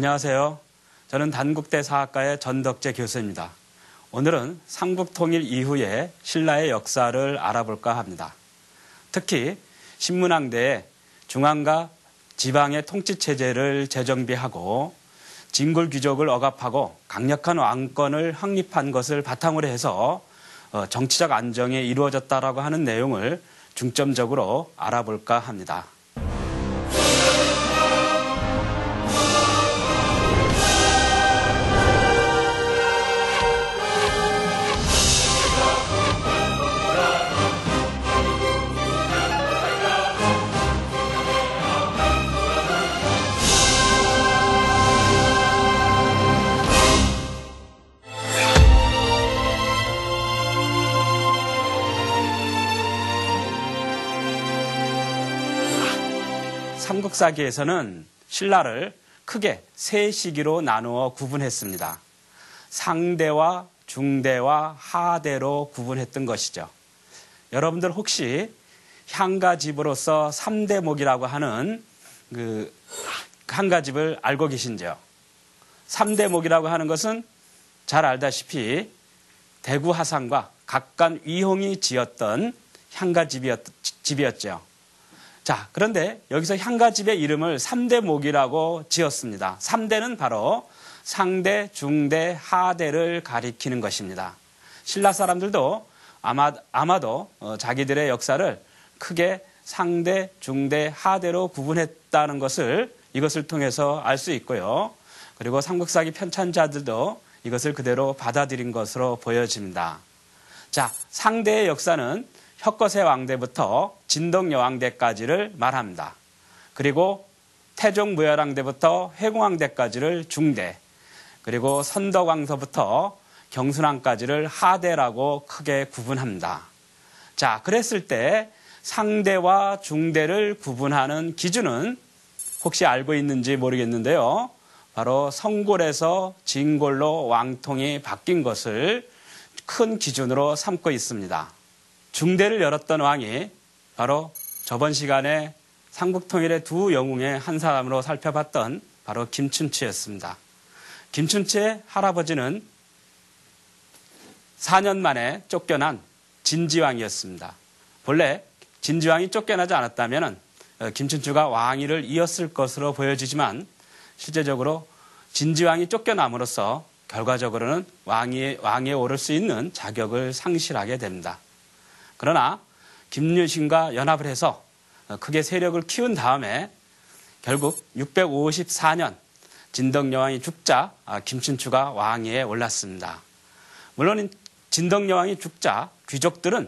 안녕하세요. 저는 단국대 사학과의 전덕재 교수입니다. 오늘은 삼국통일 이후의 신라의 역사를 알아볼까 합니다. 특히 신문왕대에 중앙과 지방의 통치체제를 재정비하고 진골 귀족을 억압하고 강력한 왕권을 확립한 것을 바탕으로 해서 정치적 안정이 이루어졌다라고 하는 내용을 중점적으로 알아볼까 합니다. 삼국사기에서는 신라를 크게 세 시기로 나누어 구분했습니다. 상대와 중대와 하대로 구분했던 것이죠. 여러분들 혹시 향가집으로서 3대목이라고 하는 그 향가집을 알고 계신지요? 3대목이라고 하는 것은 잘 알다시피 대구 하상과 각간 위홍이 지었던 향가집이었죠. 자, 그런데 여기서 향가집의 이름을 3대목이라고 지었습니다. 3대는 바로 상대, 중대, 하대를 가리키는 것입니다. 신라 사람들도 아마도 자기들의 역사를 크게 상대, 중대, 하대로 구분했다는 것을 이것을 통해서 알 수 있고요. 그리고 삼국사기 편찬자들도 이것을 그대로 받아들인 것으로 보여집니다. 자, 상대의 역사는 혁거세 왕대부터 진덕여왕대까지를 말합니다. 그리고 태종무열왕대부터 회공왕대까지를 중대, 그리고 선덕왕서부터 경순왕까지를 하대라고 크게 구분합니다. 자, 그랬을 때 상대와 중대를 구분하는 기준은 혹시 알고 있는지 모르겠는데요. 바로 성골에서 진골로 왕통이 바뀐 것을 큰 기준으로 삼고 있습니다. 중대를 열었던 왕이 바로 저번 시간에 삼국통일의 두 영웅의 한 사람으로 살펴봤던 바로 김춘추였습니다. 김춘추의 할아버지는 4년 만에 쫓겨난 진지왕이었습니다. 본래 진지왕이 쫓겨나지 않았다면 김춘추가 왕위를 이었을 것으로 보여지지만 실제적으로 진지왕이 쫓겨남으로써 결과적으로는 왕위에 오를 수 있는 자격을 상실하게 됩니다. 그러나 김유신과 연합을 해서 크게 세력을 키운 다음에 결국 654년 진덕여왕이 죽자 김춘추가 왕위에 올랐습니다. 물론 진덕여왕이 죽자 귀족들은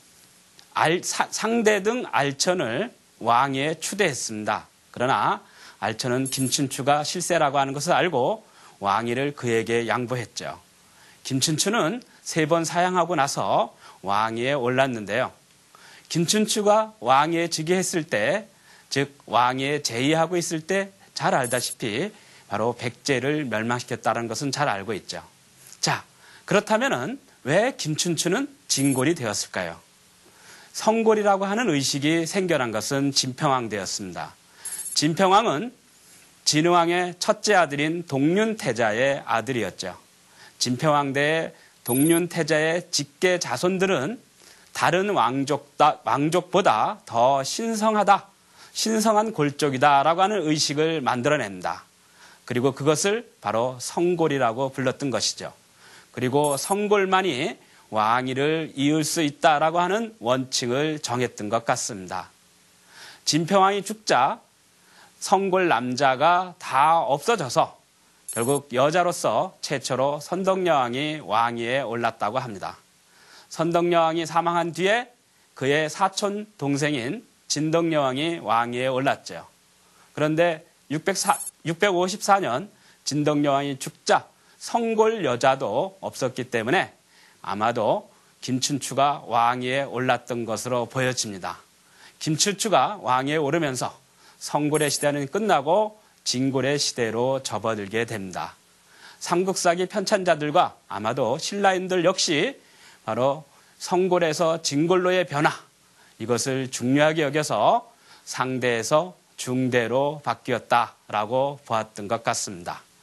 상대 등 알천을 왕위에 추대했습니다. 그러나 알천은 김춘추가 실세라고 하는 것을 알고 왕위를 그에게 양보했죠. 김춘추는 3번 사양하고 나서 왕위에 올랐는데요. 김춘추가 왕위에 즉위했을 때, 즉 왕위에 재위하고 있을 때 잘 알다시피 바로 백제를 멸망시켰다는 것은 잘 알고 있죠. 자, 그렇다면 왜 김춘추는 진골이 되었을까요? 성골이라고 하는 의식이 생겨난 것은 진평왕대였습니다. 진평왕은 진흥왕의 첫째 아들인 동륜태자의 아들이었죠. 진평왕대의 동륜태자의 직계 자손들은 다른 왕족보다 더 신성한 골족이다라고 하는 의식을 만들어냅니다. 그리고 그것을 바로 성골이라고 불렀던 것이죠. 그리고 성골만이 왕위를 이을 수 있다라고 하는 원칙을 정했던 것 같습니다. 진평왕이 죽자 성골 남자가 다 없어져서 결국 여자로서 최초로 선덕여왕이 왕위에 올랐다고 합니다. 선덕여왕이 사망한 뒤에 그의 사촌 동생인 진덕여왕이 왕위에 올랐죠. 그런데 654년 진덕여왕이 죽자 성골 여자도 없었기 때문에 아마도 김춘추가 왕위에 올랐던 것으로 보여집니다. 김춘추가 왕위에 오르면서 성골의 시대는 끝나고 진골의 시대로 접어들게 됩니다. 삼국사기 편찬자들과 아마도 신라인들 역시 바로 성골에서 진골로의 변화, 이것을 중요하게 여겨서 상대에서 중대로 바뀌었다라고 보았던 것 같습니다.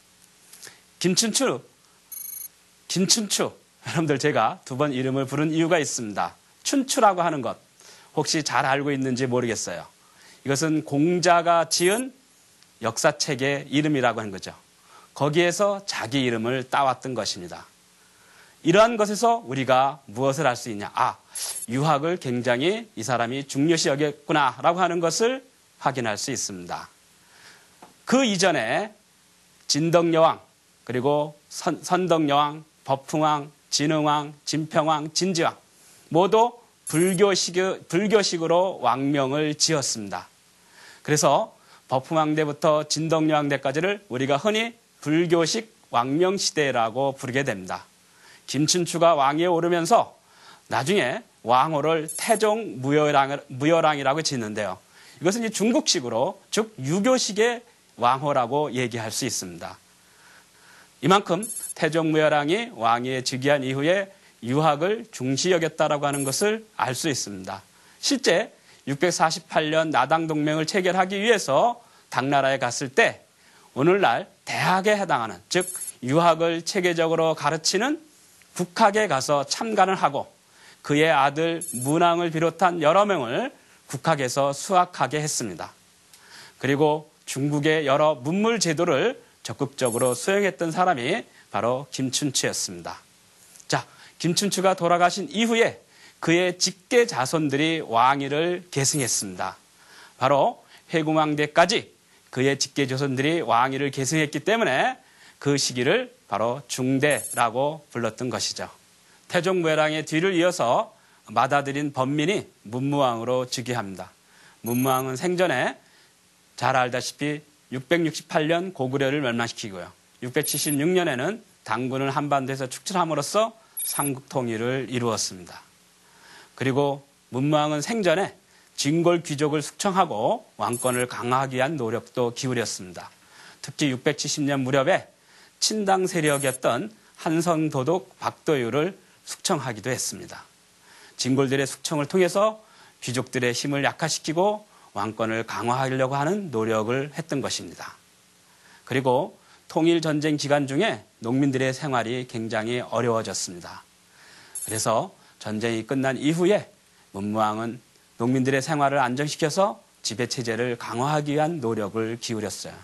김춘추. 여러분들 제가 두 번 이름을 부른 이유가 있습니다. 춘추라고 하는 것 혹시 잘 알고 있는지 모르겠어요. 이것은 공자가 지은 역사책의 이름이라고 하는 거죠. 거기에서 자기 이름을 따왔던 것입니다. 이러한 것에서 우리가 무엇을 알 수 있냐? 유학을 굉장히 이 사람이 중요시 여겼구나라고 하는 것을 확인할 수 있습니다. 그 이전에 진덕여왕, 그리고 선덕여왕, 법흥왕, 진흥왕, 진평왕, 진지왕 모두 불교식으로 왕명을 지었습니다. 그래서 법흥왕대부터 진덕여왕대까지를 우리가 흔히 불교식 왕명시대라고 부르게 됩니다. 김춘추가 왕위에 오르면서 나중에 왕호를 태종무열왕이라고 짓는데요. 이것은 중국식으로, 즉 유교식의 왕호라고 얘기할 수 있습니다. 이만큼 태종무열왕이 왕위에 즉위한 이후에 유학을 중시 여겼다라고 하는 것을 알 수 있습니다. 실제 648년 나당동맹을 체결하기 위해서 당나라에 갔을 때 오늘날 대학에 해당하는, 즉 유학을 체계적으로 가르치는 국학에 가서 참관을 하고 그의 아들 문왕을 비롯한 여러 명을 국학에서 수학하게 했습니다. 그리고 중국의 여러 문물 제도를 적극적으로 수행했던 사람이 바로 김춘추였습니다. 자, 김춘추가 돌아가신 이후에 그의 직계 자손들이 왕위를 계승했습니다. 바로 회궁왕대까지 그의 직계 자손들이 왕위를 계승했기 때문에 그 시기를 바로 중대라고 불렀던 것이죠. 태종무열왕의 뒤를 이어서 맏아들인 법민이 문무왕으로 즉위합니다. 문무왕은 생전에 잘 알다시피 668년 고구려를 멸망시키고요. 676년에는 당군을 한반도에서 축출함으로써 삼국 통일을 이루었습니다. 그리고 문무왕은 생전에 진골 귀족을 숙청하고 왕권을 강화하기 위한 노력도 기울였습니다. 특히 670년 무렵에 친당 세력이었던 한성도독 박도유를 숙청하기도 했습니다. 진골들의 숙청을 통해서 귀족들의 힘을 약화시키고 왕권을 강화하려고 하는 노력을 했던 것입니다. 그리고 통일전쟁 기간 중에 농민들의 생활이 굉장히 어려워졌습니다. 그래서 전쟁이 끝난 이후에 문무왕은 농민들의 생활을 안정시켜서 지배체제를 강화하기 위한 노력을 기울였어요.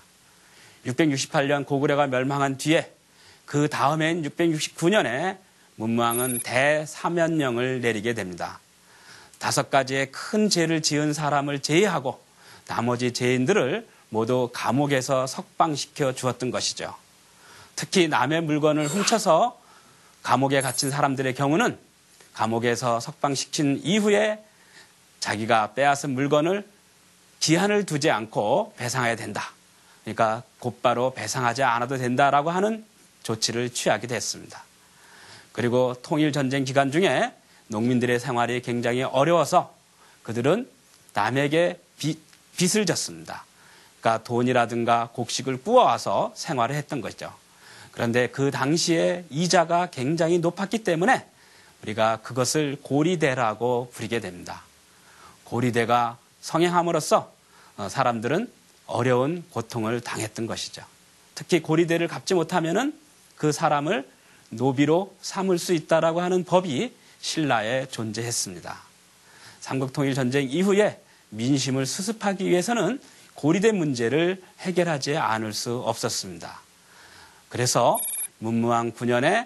668년 고구려가 멸망한 뒤에 그 다음해인 669년에 문무왕은 대사면령을 내리게 됩니다. 5가지의 큰 죄를 지은 사람을 제외하고 나머지 죄인들을 모두 감옥에서 석방시켜 주었던 것이죠. 특히 남의 물건을 훔쳐서 감옥에 갇힌 사람들의 경우는 감옥에서 석방시킨 이후에 자기가 빼앗은 물건을 기한을 두지 않고 배상해야 된다. 그러니까 곧바로 배상하지 않아도 된다라고 하는 조치를 취하게 됐습니다. 그리고 통일전쟁 기간 중에 농민들의 생활이 굉장히 어려워서 그들은 남에게 빚을 졌습니다. 그러니까 돈이라든가 곡식을 구워와서 생활을 했던 것이죠. 그런데 그 당시에 이자가 굉장히 높았기 때문에 우리가 그것을 고리대라고 부르게 됩니다. 고리대가 성행함으로써 사람들은 어려운 고통을 당했던 것이죠. 특히 고리대를 갚지 못하면은 그 사람을 노비로 삼을 수 있다라고 하는 법이 신라에 존재했습니다. 삼국통일전쟁 이후에 민심을 수습하기 위해서는 고리대 문제를 해결하지 않을 수 없었습니다. 그래서 문무왕 9년에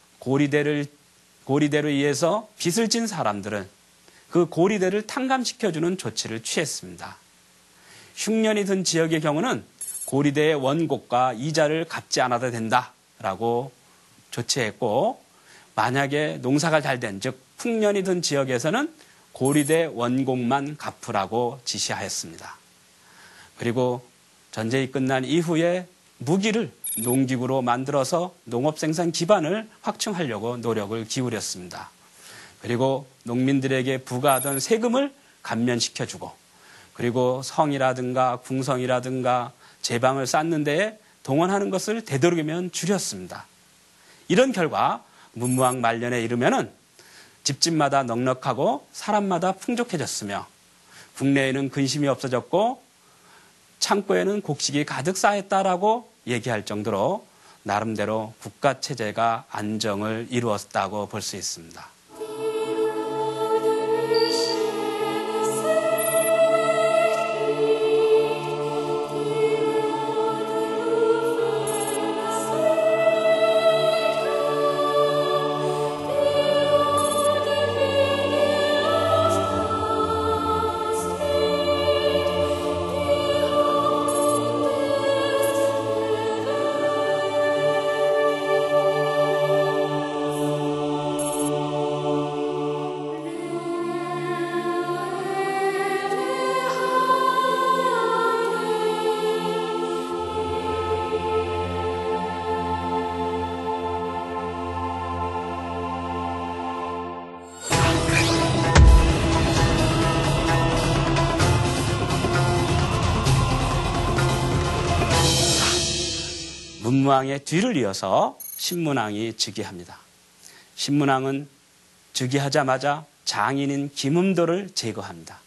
고리대로 의해서 빚을 진 사람들은 그 고리대를 탕감시켜주는 조치를 취했습니다. 흉년이 든 지역의 경우는 고리대의 원곡과 이자를 갚지 않아도 된다라고 조치했고, 만약에 농사가 잘 된, 즉 풍년이 든 지역에서는 고리대 원곡만 갚으라고 지시하였습니다. 그리고 전쟁이 끝난 이후에 무기를 농기구로 만들어서 농업 생산 기반을 확충하려고 노력을 기울였습니다. 그리고 농민들에게 부과하던 세금을 감면시켜주고, 그리고 성이라든가 궁성이라든가 제방을 쌓는 데에 동원하는 것을 되도록이면 줄였습니다. 이런 결과 문무왕 말년에 이르면은 집집마다 넉넉하고 사람마다 풍족해졌으며 국내에는 근심이 없어졌고 창고에는 곡식이 가득 쌓였다라고 얘기할 정도로 나름대로 국가 체제가 안정을 이루었다고 볼 수 있습니다. 문무왕의 뒤를 이어서 신문왕이 즉위합니다. 신문왕은 즉위하자마자 장인인 김음도를 제거합니다.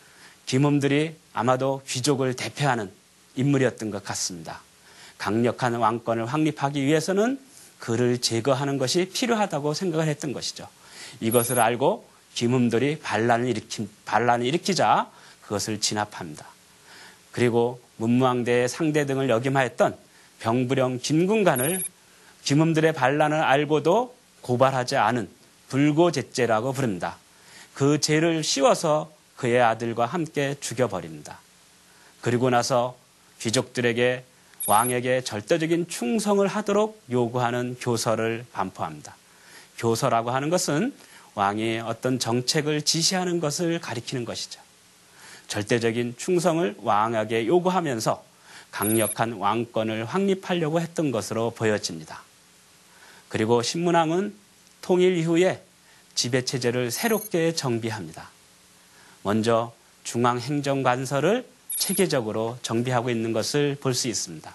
김음들이 아마도 귀족을 대표하는 인물이었던 것 같습니다. 강력한 왕권을 확립하기 위해서는 그를 제거하는 것이 필요하다고 생각을 했던 것이죠. 이것을 알고 김음들이 반란을 일으키자 그것을 진압합니다. 그리고 문무왕대의 상대 등을 역임하였던 병부령 김군관을 김음들의 반란을 알고도 고발하지 않은 불고제죄라고 부릅니다. 그 죄를 씌워서 그의 아들과 함께 죽여버립니다. 그리고 나서 귀족들에게 왕에게 절대적인 충성을 하도록 요구하는 교서를 반포합니다. 교서라고 하는 것은 왕이 어떤 정책을 지시하는 것을 가리키는 것이죠. 절대적인 충성을 왕에게 요구하면서 강력한 왕권을 확립하려고 했던 것으로 보여집니다. 그리고 신문왕은 통일 이후에 지배체제를 새롭게 정비합니다. 먼저 중앙행정관서를 체계적으로 정비하고 있는 것을 볼 수 있습니다.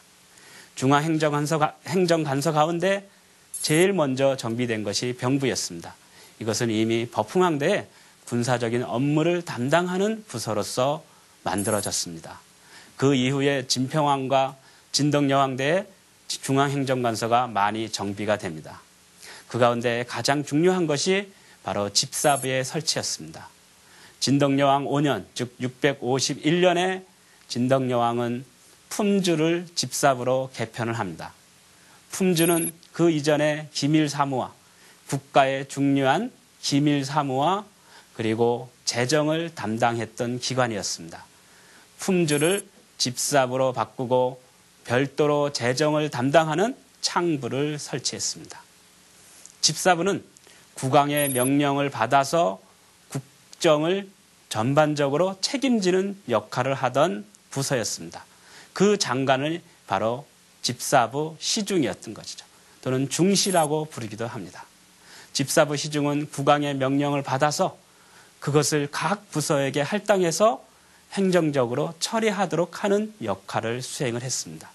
중앙행정관서 가운데 제일 먼저 정비된 것이 병부였습니다. 이것은 이미 버풍왕 때 군사적인 업무를 담당하는 부서로서 만들어졌습니다. 그 이후에 진평왕과 진덕여왕 때의 중앙행정관서가 많이 정비가 됩니다. 그 가운데 가장 중요한 것이 바로 집사부의 설치였습니다. 진덕여왕 5년, 즉 651년에 진덕여왕은 품주를 집사부로 개편을 합니다. 품주는 그 이전에 기밀사무와 국가의 중요한 기밀사무와 그리고 재정을 담당했던 기관이었습니다. 품주를 집사부로 바꾸고 별도로 재정을 담당하는 창부를 설치했습니다. 집사부는 국왕의 명령을 받아서 국정을 전반적으로 책임지는 역할을 하던 부서였습니다. 그 장관이 바로 집사부 시중이었던 것이죠. 또는 중시라고 부르기도 합니다. 집사부 시중은 국왕의 명령을 받아서 그것을 각 부서에게 할당해서 행정적으로 처리하도록 하는 역할을 수행을 했습니다.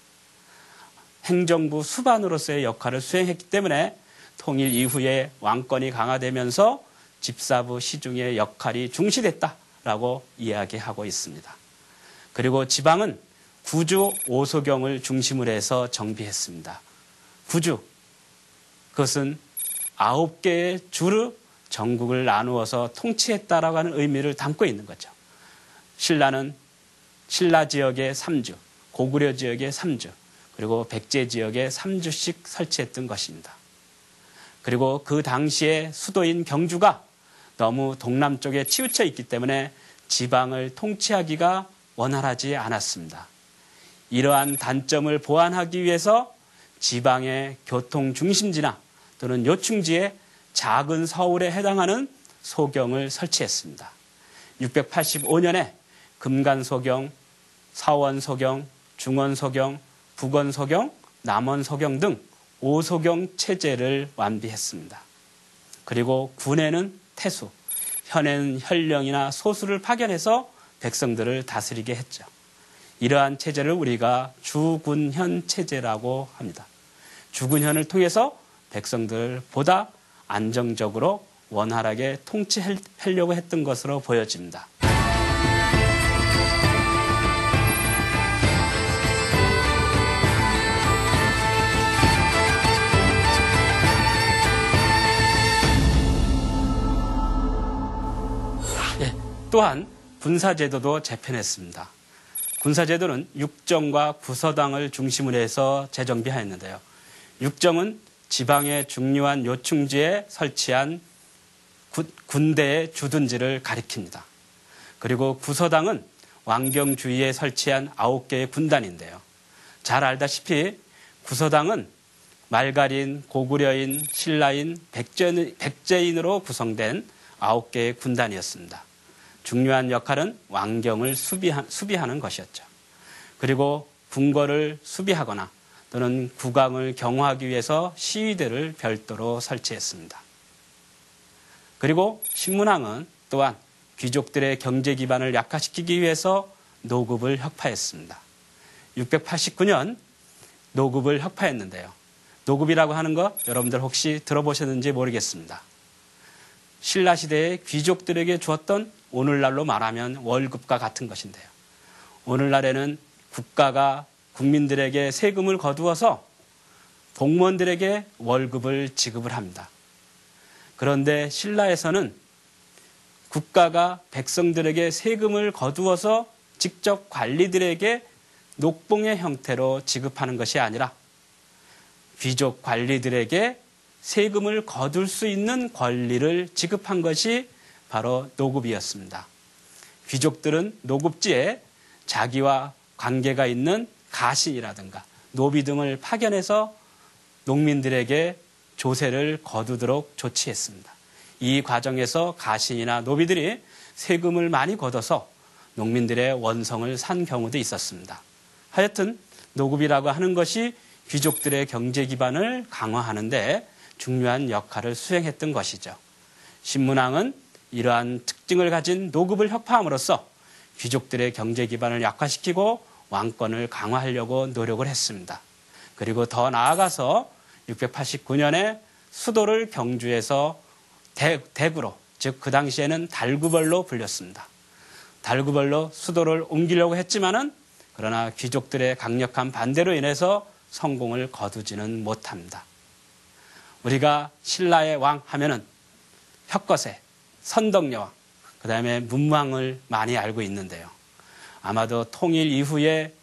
행정부 수반으로서의 역할을 수행했기 때문에 통일 이후에 왕권이 강화되면서 집사부 시중의 역할이 중시됐다라고 이야기하고 있습니다. 그리고 지방은 구주 오소경을 중심으로 해서 정비했습니다. 구주, 그것은 9개의 주로 전국을 나누어서 통치했다라고 하는 의미를 담고 있는 거죠. 신라는 신라 지역에 3주, 고구려 지역에 3주, 그리고 백제 지역에 3주씩 설치했던 것입니다. 그리고 그 당시에 수도인 경주가 너무 동남쪽에 치우쳐 있기 때문에 지방을 통치하기가 원활하지 않았습니다. 이러한 단점을 보완하기 위해서 지방의 교통 중심지나 또는 요충지에 작은 서울에 해당하는 소경을 설치했습니다. 685년에 금간소경, 서원소경, 중원소경, 북원소경, 남원소경 등 5소경 체제를 완비했습니다. 그리고 군에는 태수, 현에는 현령이나 소수를 파견해서 백성들을 다스리게 했죠. 이러한 체제를 우리가 주군현 체제라고 합니다. 주군현을 통해서 백성들을 보다 안정적으로 원활하게 통치하려고 했던 것으로 보여집니다. 또한 군사제도도 재편했습니다. 군사제도는 육정과 구서당을 중심으로 해서 재정비하였는데요. 육정은 지방의 중요한 요충지에 설치한 군대의 주둔지를 가리킵니다. 그리고 구서당은 왕경 주위에 설치한 9개의 군단인데요. 잘 알다시피 구서당은 말갈인, 고구려인, 신라인, 백제인으로 구성된 9개의 군단이었습니다. 중요한 역할은 왕경을 수비하는 것이었죠. 그리고 궁궐을 수비하거나 또는 국왕을 경호하기 위해서 시위대를 별도로 설치했습니다. 그리고 신문왕은 또한 귀족들의 경제 기반을 약화시키기 위해서 노급을 혁파했습니다. 689년 노급을 혁파했는데요. 노급이라고 하는 것 여러분들 혹시 들어보셨는지 모르겠습니다. 신라시대의 귀족들에게 주었던 오늘날로 말하면 월급과 같은 것인데요. 오늘날에는 국가가 국민들에게 세금을 거두어서 공무원들에게 월급을 지급을 합니다. 그런데 신라에서는 국가가 백성들에게 세금을 거두어서 직접 관리들에게 녹봉의 형태로 지급하는 것이 아니라 귀족 관리들에게 세금을 거둘 수 있는 권리를 지급한 것이 바로 노급이었습니다. 귀족들은 노급지에 자기와 관계가 있는 가신이라든가 노비 등을 파견해서 농민들에게 조세를 거두도록 조치했습니다. 이 과정에서 가신이나 노비들이 세금을 많이 걷어서 농민들의 원성을 산 경우도 있었습니다. 하여튼 노급이라고 하는 것이 귀족들의 경제 기반을 강화하는 데 중요한 역할을 수행했던 것이죠. 신문왕은 이러한 특징을 가진 노급을 혁파함으로써 귀족들의 경제 기반을 약화시키고 왕권을 강화하려고 노력을 했습니다. 그리고 더 나아가서 689년에 수도를 경주에서 대구로, 즉 그 당시에는 달구벌로 불렸습니다. 달구벌로 수도를 옮기려고 했지만은 그러나 귀족들의 강력한 반대로 인해서 성공을 거두지는 못합니다. 우리가 신라의 왕 하면은 혁거세, 선덕여왕, 그 다음에 문왕을 많이 알고 있는데요. 아마도 통일 이후에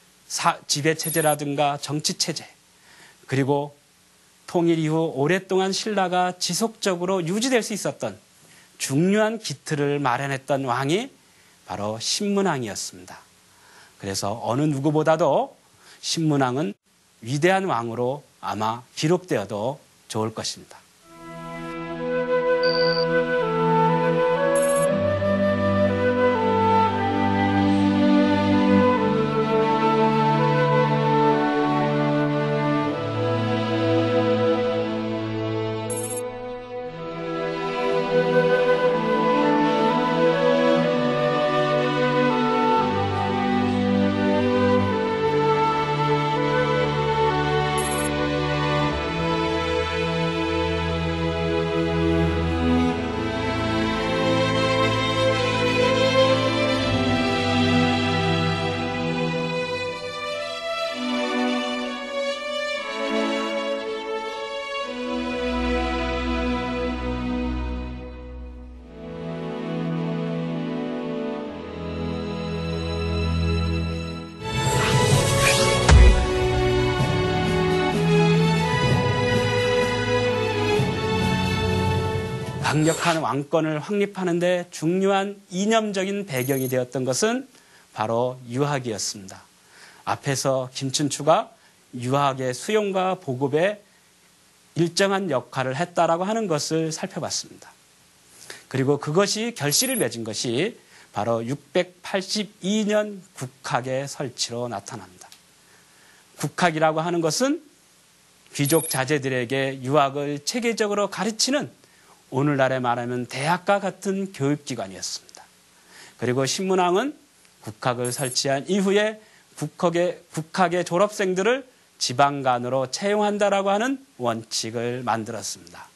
지배체제라든가 정치체제, 그리고 통일 이후 오랫동안 신라가 지속적으로 유지될 수 있었던 중요한 기틀을 마련했던 왕이 바로 신문왕이었습니다. 그래서 어느 누구보다도 신문왕은 위대한 왕으로 아마 기록되어도 좋을 것입니다. 강력한 왕권을 확립하는 데 중요한 이념적인 배경이 되었던 것은 바로 유학이었습니다. 앞에서 김춘추가 유학의 수용과 보급에 일정한 역할을 했다라고 하는 것을 살펴봤습니다. 그리고 그것이 결실을 맺은 것이 바로 682년 국학의 설치로 나타납니다. 국학이라고 하는 것은 귀족 자제들에게 유학을 체계적으로 가르치는 오늘날에 말하면 대학과 같은 교육기관이었습니다. 그리고 신문왕은 국학을 설치한 이후에 국학의 졸업생들을 지방간으로 채용한다라고 하는 원칙을 만들었습니다.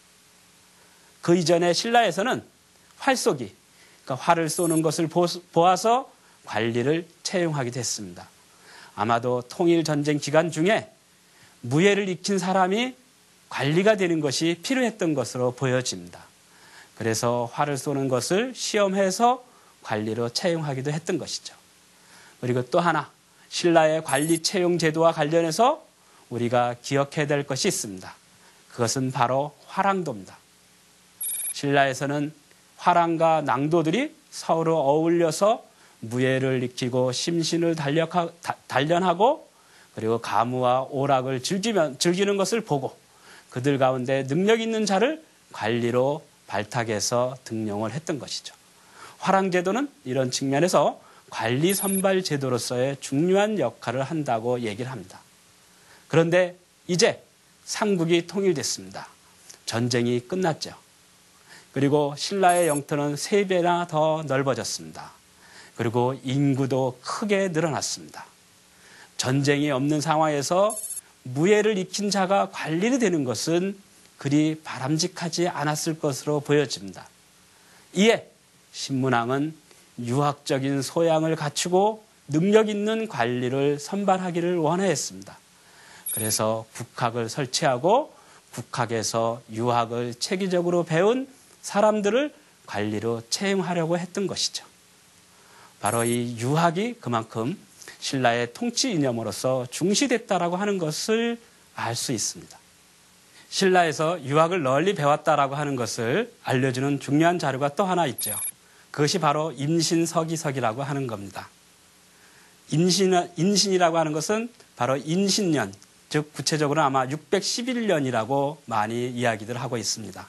그 이전에 신라에서는 활쏘기, 그러니까 활을 쏘는 것을 보아서 관리를 채용하기도 했습니다. 아마도 통일전쟁 기간 중에 무예를 익힌 사람이 관리가 되는 것이 필요했던 것으로 보여집니다. 그래서 활을 쏘는 것을 시험해서 관리로 채용하기도 했던 것이죠. 그리고 또 하나, 신라의 관리 채용 제도와 관련해서 우리가 기억해야 될 것이 있습니다. 그것은 바로 화랑도입니다. 신라에서는 화랑과 낭도들이 서로 어울려서 무예를 익히고 심신을 단련하고 그리고 가무와 오락을 즐기는 것을 보고 그들 가운데 능력 있는 자를 관리로 발탁해서 등용을 했던 것이죠. 화랑제도는 이런 측면에서 관리 선발 제도로서의 중요한 역할을 한다고 얘기를 합니다. 그런데 이제 삼국이 통일됐습니다. 전쟁이 끝났죠. 그리고 신라의 영토는 3배나 더 넓어졌습니다. 그리고 인구도 크게 늘어났습니다. 전쟁이 없는 상황에서 무예를 익힌 자가 관리가 되는 것은 그리 바람직하지 않았을 것으로 보여집니다. 이에 신문왕은 유학적인 소양을 갖추고 능력 있는 관리를 선발하기를 원하였습니다. 그래서 국학을 설치하고 국학에서 유학을 체계적으로 배운 사람들을 관리로 채용하려고 했던 것이죠. 바로 이 유학이 그만큼 신라의 통치 이념으로서 중시됐다라고 하는 것을 알 수 있습니다. 신라에서 유학을 널리 배웠다라고 하는 것을 알려주는 중요한 자료가 또 하나 있죠. 그것이 바로 임신서기석이라고 하는 겁니다. 인신이라고 하는 것은 바로 인신년, 즉 구체적으로 아마 611년이라고 많이 이야기들 하고 있습니다.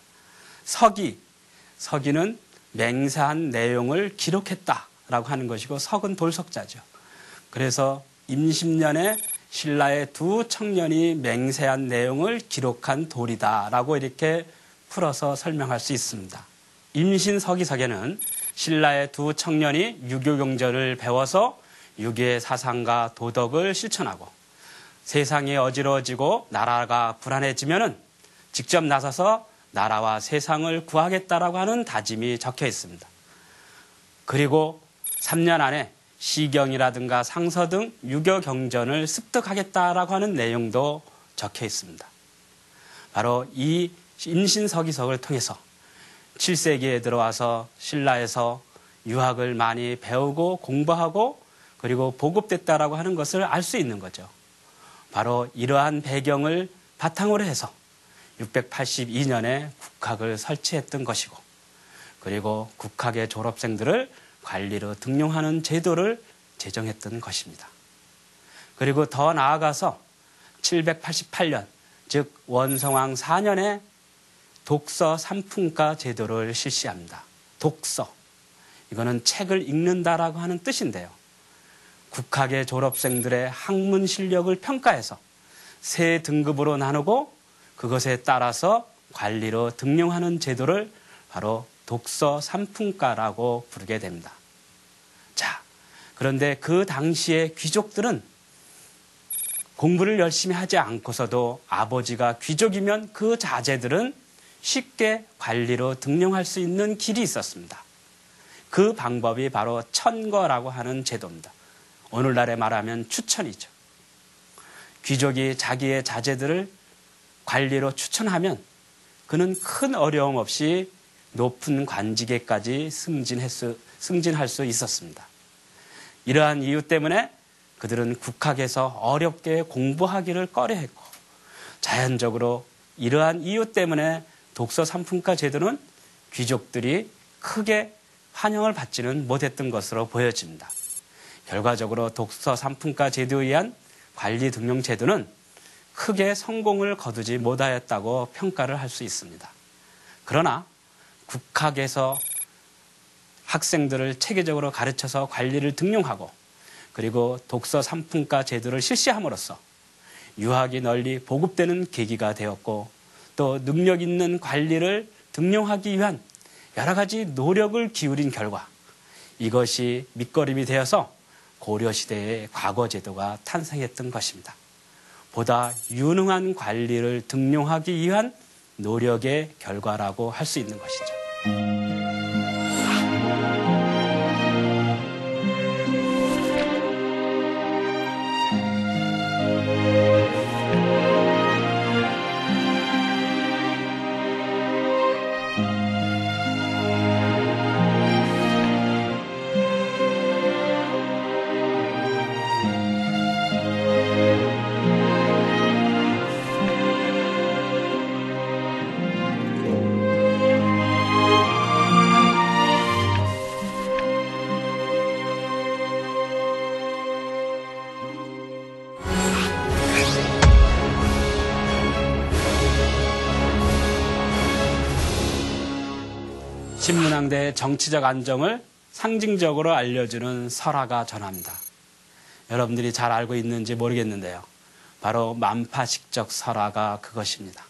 서기는 맹세한 내용을 기록했다라고 하는 것이고 석은 돌석자죠. 그래서 임신년에 신라의 2 청년이 맹세한 내용을 기록한 돌이다라고 이렇게 풀어서 설명할 수 있습니다. 임신서기석에는 신라의 2 청년이 유교 경전을 배워서 유교의 사상과 도덕을 실천하고 세상이 어지러워지고 나라가 불안해지면은 직접 나서서 나라와 세상을 구하겠다라고 하는 다짐이 적혀 있습니다. 그리고 3년 안에 시경이라든가 상서 등 유교 경전을 습득하겠다라고 하는 내용도 적혀 있습니다. 바로 이 임신서기석을 통해서 7세기에 들어와서 신라에서 유학을 많이 배우고 공부하고 그리고 보급됐다라고 하는 것을 알 수 있는 거죠. 바로 이러한 배경을 바탕으로 해서 682년에 국학을 설치했던 것이고 그리고 국학의 졸업생들을 관리로 등용하는 제도를 제정했던 것입니다. 그리고 더 나아가서 788년, 즉 원성왕 4년에 독서 3품가 제도를 실시합니다. 독서, 이거는 책을 읽는다라고 하는 뜻인데요. 국학의 졸업생들의 학문 실력을 평가해서 3등급으로 나누고 그것에 따라서 관리로 등용하는 제도를 바로 독서 3품가라고 부르게 됩니다. 자, 그런데 그 당시의 귀족들은 공부를 열심히 하지 않고서도 아버지가 귀족이면 그 자제들은 쉽게 관리로 등용할 수 있는 길이 있었습니다. 그 방법이 바로 천거라고 하는 제도입니다. 오늘날에 말하면 추천이죠. 귀족이 자기의 자제들을 관리로 추천하면 그는 큰 어려움 없이 높은 관직에까지 승진할 수 있었습니다. 이러한 이유 때문에 그들은 국학에서 어렵게 공부하기를 꺼려했고 자연적으로 이러한 이유 때문에 독서 3품가 제도는 귀족들이 크게 환영을 받지는 못했던 것으로 보여집니다. 결과적으로 독서 3품가 제도에 의한 관리 등용 제도는 크게 성공을 거두지 못하였다고 평가를 할 수 있습니다. 그러나 국학에서 학생들을 체계적으로 가르쳐서 관리를 등용하고 그리고 독서 3품가 제도를 실시함으로써 유학이 널리 보급되는 계기가 되었고 또 능력 있는 관리를 등용하기 위한 여러 가지 노력을 기울인 결과 이것이 밑거름이 되어서 고려시대의 과거제도가 탄생했던 것입니다. 보다 유능한 관리를 등용하기 위한 노력의 결과라고 할 수 있는 것이죠. 신문왕대의 정치적 안정을 상징적으로 알려주는 설화가 전합니다. 여러분들이 잘 알고 있는지 모르겠는데요. 바로 만파식적 설화가 그것입니다.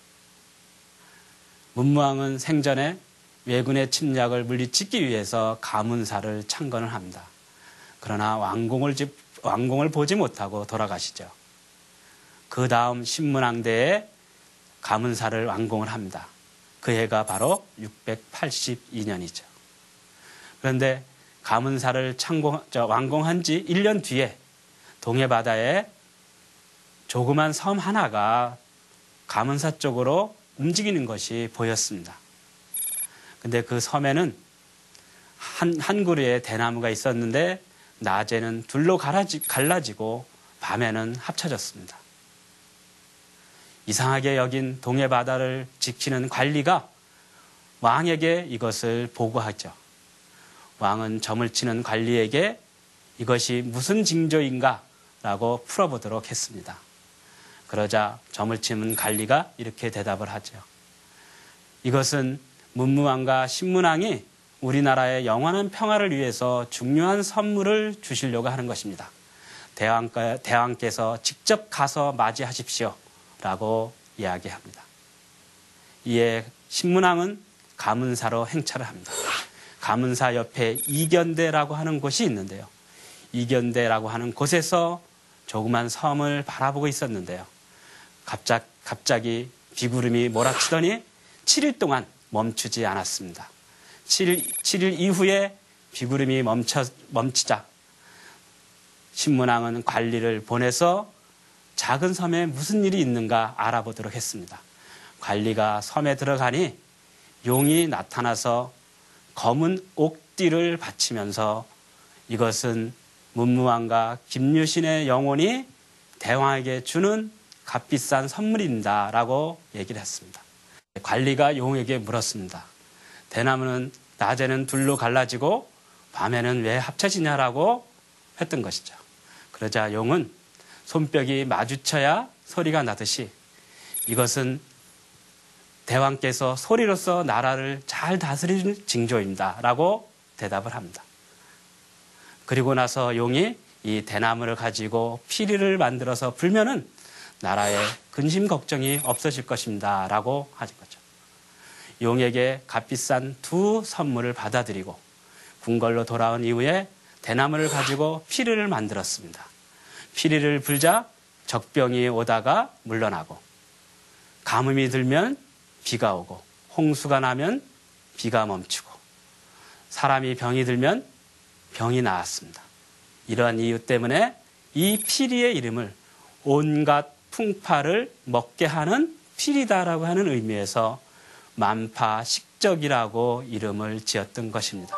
문무왕은 생전에 왜군의 침략을 물리치기 위해서 가문사를 창건을 합니다. 그러나 왕공을 보지 못하고 돌아가시죠. 그 다음 신문왕대에 가문사를 완공을 합니다. 그 해가 바로 682년이죠. 그런데 가문사를 완공한 지 1년 뒤에 동해바다에 조그만 섬 하나가 가문사 쪽으로 움직이는 것이 보였습니다. 근데 그 섬에는 한 그루의 대나무가 있었는데 낮에는 둘로 갈라지고 밤에는 합쳐졌습니다. 이상하게 여긴 동해바다를 지키는 관리가 왕에게 이것을 보고하죠. 왕은 점을 치는 관리에게 이것이 무슨 징조인가 라고 풀어보도록 했습니다. 그러자 점을 치는 관리가 이렇게 대답을 하죠. 이것은 문무왕과 신문왕이 우리나라의 영원한 평화를 위해서 중요한 선물을 주시려고 하는 것입니다. 대왕께서 직접 가서 맞이하십시오 라고 이야기합니다. 이에 신문왕은 가문사로 행차를 합니다. 가문사 옆에 이견대라고 하는 곳이 있는데요. 이견대라고 하는 곳에서 조그만 섬을 바라보고 있었는데요. 갑자기 비구름이 몰아치더니 7일 동안 멈추지 않았습니다. 7일 이후에 비구름이 멈추자 신문왕은 관리를 보내서 작은 섬에 무슨 일이 있는가 알아보도록 했습니다. 관리가 섬에 들어가니 용이 나타나서 검은 옥띠를 바치면서 이것은 문무왕과 김유신의 영혼이 대왕에게 주는 값비싼 선물입니다 라고 얘기를 했습니다. 관리가 용에게 물었습니다. 대나무는 낮에는 둘로 갈라지고 밤에는 왜 합쳐지냐라고 했던 것이죠. 그러자 용은 손뼉이 마주쳐야 소리가 나듯이 이것은 대왕께서 소리로서 나라를 잘 다스리는 징조입니다 라고 대답을 합니다. 그리고 나서 용이 이 대나무를 가지고 피리를 만들어서 불면은 나라의 근심 걱정이 없어질 것입니다 라고 하는 거죠. 용에게 값비싼 두 선물을 받아들이고 궁궐로 돌아온 이후에 대나무를 가지고 피리를 만들었습니다. 피리를 불자 적병이 오다가 물러나고 가뭄이 들면 비가 오고 홍수가 나면 비가 멈추고 사람이 병이 들면 병이 나았습니다. 이러한 이유 때문에 이 피리의 이름을 온갖 풍파를 먹게 하는 피리다라고 하는 의미에서 만파식적이라고 이름을 지었던 것입니다.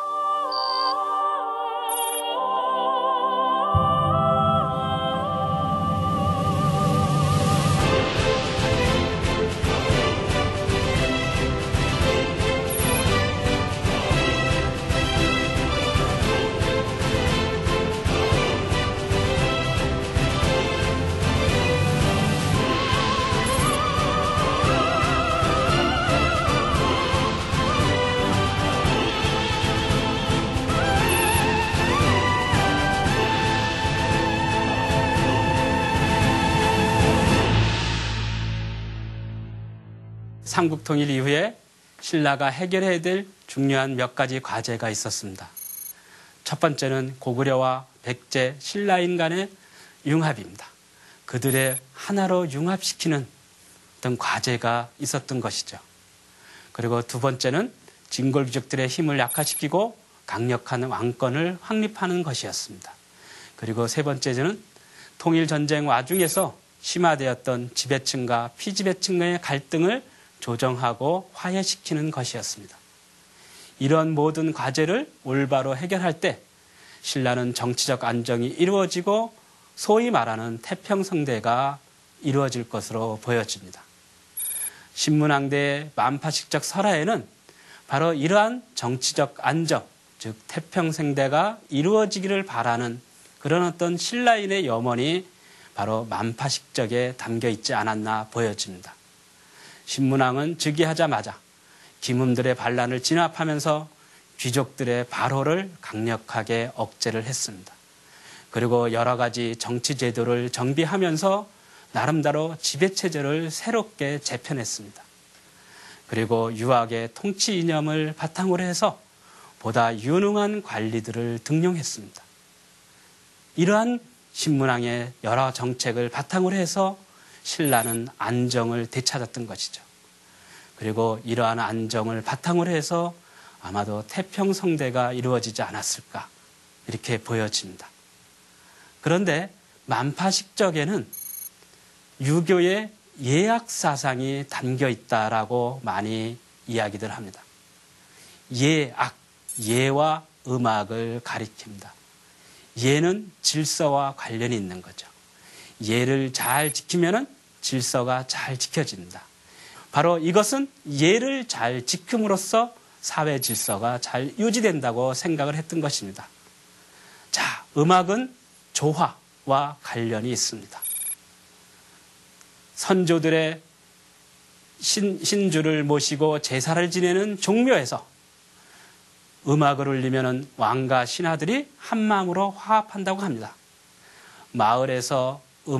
삼국통일 이후에 신라가 해결해야 될 중요한 몇 가지 과제가 있었습니다. 첫 번째는 고구려와 백제, 신라인 간의 융합입니다. 그들의 하나로 융합시키는 어떤 과제가 있었던 것이죠. 그리고 두 번째는 진골귀족들의 힘을 약화시키고 강력한 왕권을 확립하는 것이었습니다. 그리고 세 번째는 통일전쟁 와중에서 심화되었던 지배층과 피지배층의 갈등을 조정하고 화해시키는 것이었습니다. 이런 모든 과제를 올바로 해결할 때 신라는 정치적 안정이 이루어지고 소위 말하는 태평성대가 이루어질 것으로 보여집니다. 신문왕대의 만파식적 설화에는 바로 이러한 정치적 안정, 즉 태평성대가 이루어지기를 바라는 그런 어떤 신라인의 염원이 바로 만파식적에 담겨 있지 않았나 보여집니다. 신문왕은 즉위하자마자 김음들의 반란을 진압하면서 귀족들의 발호를 강력하게 억제를 했습니다. 그리고 여러 가지 정치 제도를 정비하면서 나름대로 지배체제를 새롭게 재편했습니다. 그리고 유학의 통치 이념을 바탕으로 해서 보다 유능한 관리들을 등용했습니다. 이러한 신문왕의 여러 정책을 바탕으로 해서 신라는 안정을 되찾았던 것이죠. 그리고 이러한 안정을 바탕으로 해서 아마도 태평성대가 이루어지지 않았을까 이렇게 보여집니다. 그런데 만파식적에는 유교의 예약 사상이 담겨 있다라고 많이 이야기들 합니다. 예악, 예와 음악을 가리킵니다. 예는 질서와 관련이 있는 거죠. 예를 잘 지키면은 질서가 잘 지켜집니다. 바로 이것은 예를 잘 지킴으로써 사회 질서가 잘 유지된다고 생각을 했던 것입니다. 자, 음악은 조화와 관련이 있습니다. 선조들의 신주를 모시고 제사를 지내는 종묘에서 음악을 울리면 왕과 신하들이 한마음으로 화합한다고 합니다. 마을에서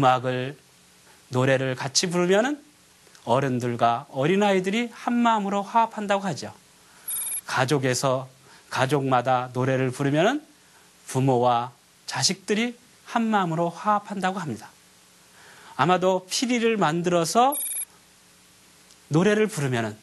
노래를 같이 부르면 어른들과 어린아이들이 한마음으로 화합한다고 하죠. 가족마다 노래를 부르면 부모와 자식들이 한마음으로 화합한다고 합니다. 아마도 피리를 만들어서 노래를 부르면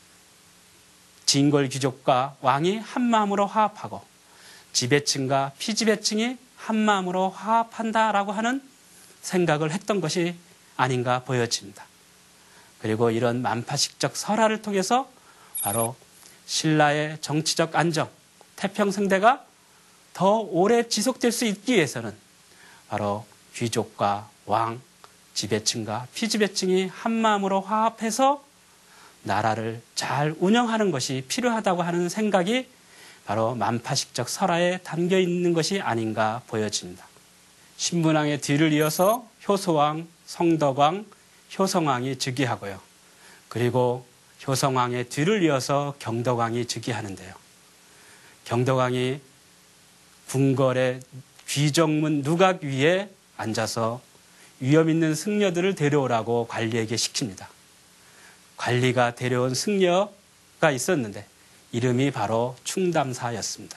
진골 귀족과 왕이 한마음으로 화합하고 지배층과 피지배층이 한마음으로 화합한다라고 하는 생각을 했던 것이 아닌가 보여집니다. 그리고 이런 만파식적 설화를 통해서 바로 신라의 정치적 안정, 태평성대가 더 오래 지속될 수 있기 위해서는 바로 귀족과 왕, 지배층과 피지배층이 한마음으로 화합해서 나라를 잘 운영하는 것이 필요하다고 하는 생각이 바로 만파식적 설화에 담겨 있는 것이 아닌가 보여집니다. 신문왕의 뒤를 이어서 효소왕, 성덕왕, 효성왕이 즉위하고요. 그리고 효성왕의 뒤를 이어서 경덕왕이 즉위하는데요. 경덕왕이 궁궐의 귀정문 누각 위에 앉아서 위험 있는 승려들을 데려오라고 관리에게 시킵니다. 관리가 데려온 승려가 있었는데 이름이 바로 충담사였습니다.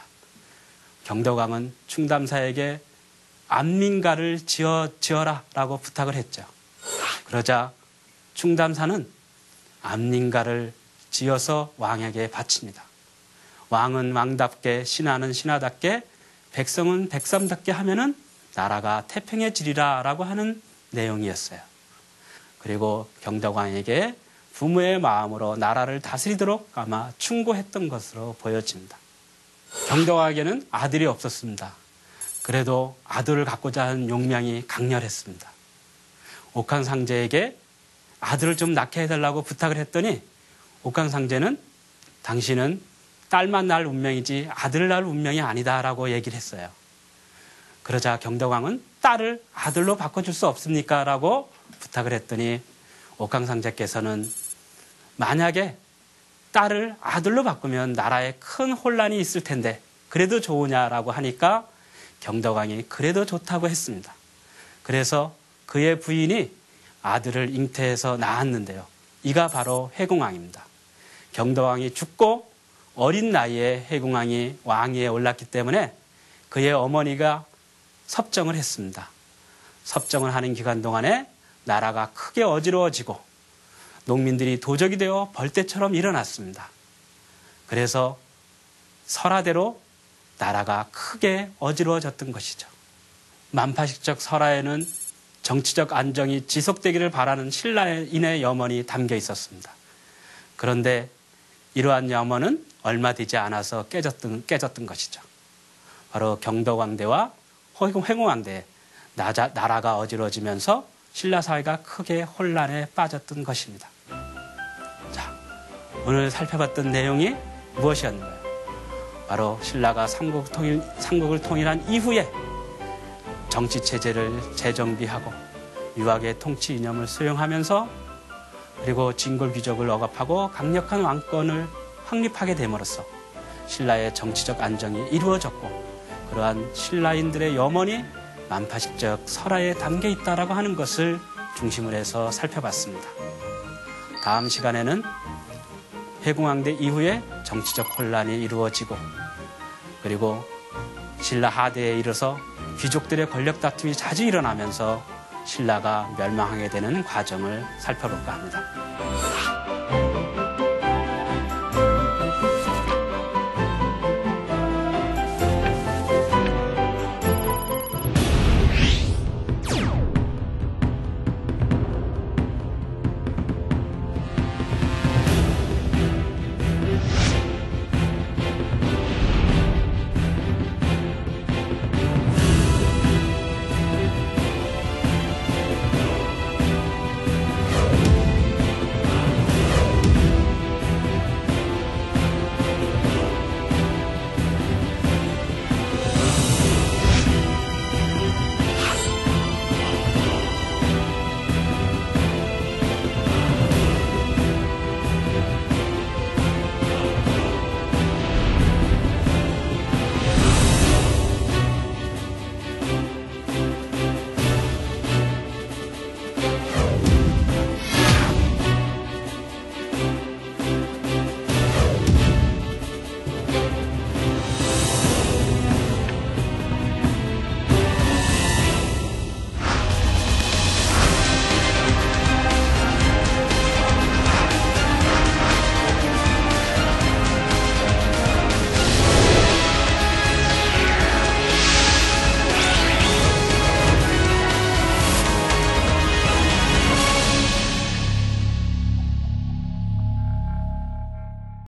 경덕왕은 충담사에게 안민가를 지어라 라고 부탁을 했죠. 그러자 충담사는 안민가를 지어서 왕에게 바칩니다. 왕은 왕답게, 신하는 신하답게, 백성은 백성답게 하면은 나라가 태평해지리라 라고 하는 내용이었어요. 그리고 경덕왕에게 부모의 마음으로 나라를 다스리도록 아마 충고했던 것으로 보여집니다. 경덕왕에게는 아들이 없었습니다. 그래도 아들을 갖고자 하는 욕망이 강렬했습니다. 옥황상제에게 아들을 좀 낳게 해달라고 부탁을 했더니 옥황상제는 당신은 딸만 낳을 운명이지 아들을 낳을 운명이 아니다라고 얘기를 했어요. 그러자 경덕왕은 딸을 아들로 바꿔줄 수 없습니까? 라고 부탁을 했더니 옥황상제께서는 만약에 딸을 아들로 바꾸면 나라에 큰 혼란이 있을 텐데 그래도 좋으냐라고 하니까 경덕왕이 그래도 좋다고 했습니다. 그래서 그의 부인이 아들을 잉태해서 낳았는데요. 이가 바로 해공왕입니다. 경덕왕이 죽고 어린 나이에 해공왕이 왕위에 올랐기 때문에 그의 어머니가 섭정을 했습니다. 섭정을 하는 기간 동안에 나라가 크게 어지러워지고 농민들이 도적이 되어 벌떼처럼 일어났습니다. 그래서 설화대로 나라가 크게 어지러워졌던 것이죠. 만파식적 설화에는 정치적 안정이 지속되기를 바라는 신라인의 염원이 담겨 있었습니다. 그런데 이러한 염원은 얼마 되지 않아서 깨졌던 것이죠. 바로 경덕왕대와 회공왕대 나라가 어지러지면서 신라 사회가 크게 혼란에 빠졌던 것입니다. 자, 오늘 살펴봤던 내용이 무엇이었는가요? 바로 신라가 삼국을 통일한 이후에 정치 체제를 재정비하고 유학의 통치 이념을 수용하면서 그리고 진골 귀족을 억압하고 강력한 왕권을 확립하게 됨으로써 신라의 정치적 안정이 이루어졌고 그러한 신라인들의 염원이 만파식적 설화에 담겨 있다라고 하는 것을 중심으로 해서 살펴봤습니다. 다음 시간에는 회궁왕대 이후에 정치적 혼란이 이루어지고 그리고 신라 하대에 이르러서 귀족들의 권력 다툼이 자주 일어나면서 신라가 멸망하게 되는 과정을 살펴볼까 합니다.